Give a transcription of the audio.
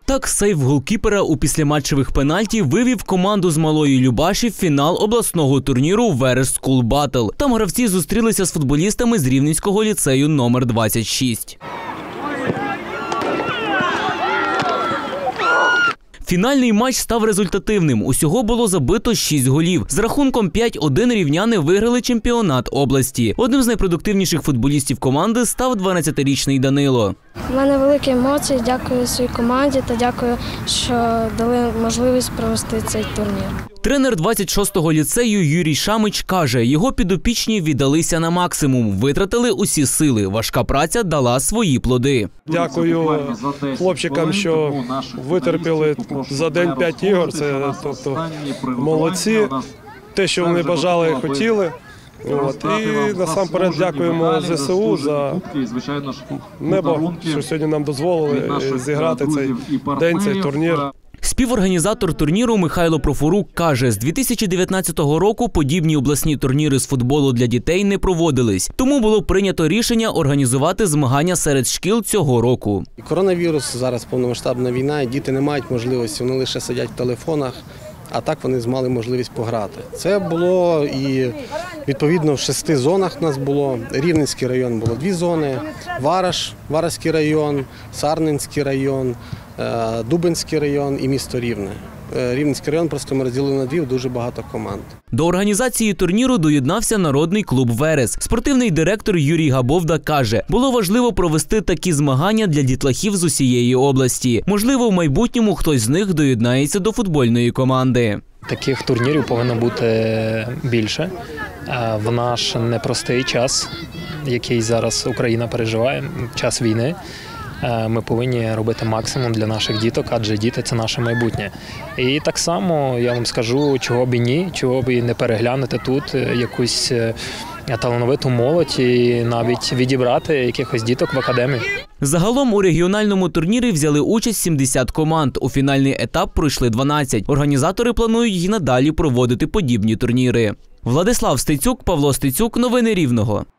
Так, сейв голкіпера у післяматчевих пенальті вивів команду з Малої Любаші в фінал обласного турніру «Верес School Battle». Там гравці зустрілися з футболістами з Рівненського ліцею номер 26. Фінальний матч став результативним. Усього було забито 6 голів. З рахунком 5-1 рівняни виграли чемпіонат області. Одним з найпродуктивніших футболістів команди став 12-річний Данило. У мене великі емоції, дякую своїй команді та дякую, що дали можливість провести цей турнір. Тренер 26-го ліцею Юрій Шамич каже, його підопічні віддалися на максимум, витратили усі сили. Важка праця дала свої плоди. Дякую хлопчикам, що витерпіли за день 5 ігор. Це молодці, те, що вони бажали і хотіли. І насамперед дякуємо ЗСУ за небо, що сьогодні нам дозволили зіграти цей день, цей турнір. Співорганізатор турніру Михайло Профорук каже, з 2019 року подібні обласні турніри з футболу для дітей не проводились. Тому було прийнято рішення організувати змагання серед шкіл цього року. Коронавірус, зараз повномасштабна війна, і діти не мають можливості, вони лише сидять в телефонах, а так вони мали можливість пограти. Це було і відповідно в 6 зонах у нас було. Рівненський район було 2 зони, Вараський район, Сарненський район, Дубенський район і місто Рівне. Рівненський район просто ми розділили на 2, дуже багато команд. До організації турніру доєднався народний клуб «Верес». Спортивний директор Юрій Габовда каже, було важливо провести такі змагання для дітлахів з усієї області. Можливо, в майбутньому хтось з них доєднається до футбольної команди. Таких турнірів повинно бути більше. В наш непростий час, який зараз Україна переживає, час війни. Ми повинні робити максимум для наших діток, адже діти – це наше майбутнє. І так само, я вам скажу, чого б і ні, чого б і не переглянути тут якусь талановиту молодь і навіть відібрати якихось діток в академії. Загалом у регіональному турнірі взяли участь 70 команд. У фінальний етап пройшли 12. Організатори планують і надалі проводити подібні турніри. Владислав Стецюк, Павло Стецюк. Новини Рівного.